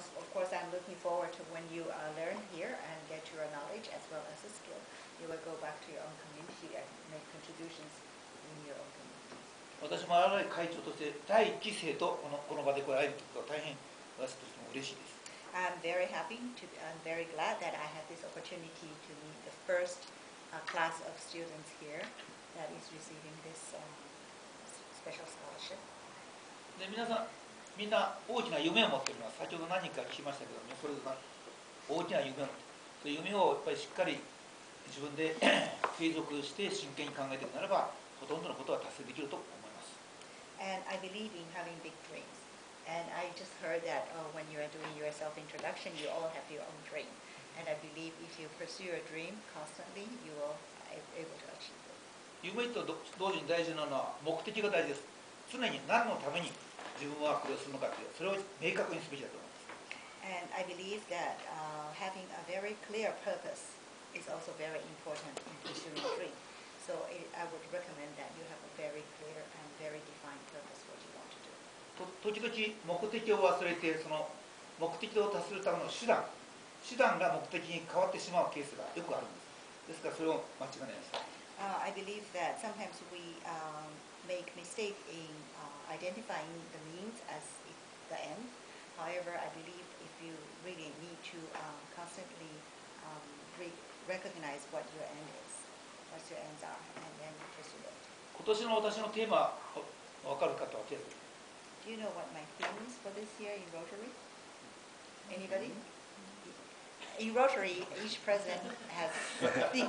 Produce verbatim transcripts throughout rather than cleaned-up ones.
of course, I'm looking forward to when you uh, learn here and get your knowledge as well as a skill. You will go back to your own community and make contributions in your own community. 私も新井会長として第一期生とこのこの場でこれ会えるということは大変私としても嬉しいです。 I'm very happy to. I'm very glad that I had this opportunity to meet the first uh, class of students here that is receiving this um, special scholarship. で皆さんみんな大きな夢を持っています。先ほど何人か聞きましたけども、それぞれ大きな夢を持っている。夢をやっぱりしっかり自分で継続して真剣に考えていくならば、ほとんどのことは達成できると思います。 And I believe in having big dreams. And I just heard that oh, when you are doing your self-introduction, you all have your own dream. And I believe if you pursue a dream constantly, you will be able to achieve it. 夢と同時に大事なのは目的が大事です。常に何のために自分はこれをするのかという、それを明確にすべきだと思います。 And I believe that uh, having a very clear purpose is also very important in pursuing a dream. So it, I would recommend that you have a very clear and very defined purpose what you want to do. 時々目的を忘れてその目的を達するための手段手段が目的に変わってしまうケースがよくあるんです。ですからそれを間違いないです。 Uh, I believe that sometimes we um, make mistake in uh, identifying the means as the end. However, I believe if you really need to um, constantly um, re recognize what your end is, what your ends are, and then pursue it. 今年の私のテーマわかる方は手を挙げて。 Do you know what my theme is for this year in Rotary? Anybody? In Rotary, each president has a theme.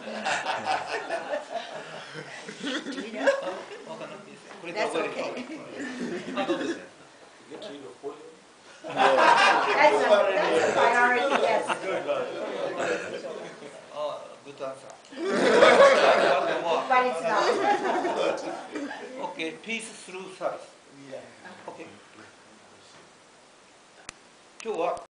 Do you know? That's okay. That's a, that's a priority, yes. Oh, good answer. But it's not. Okay, peace through service. Okay. 今日は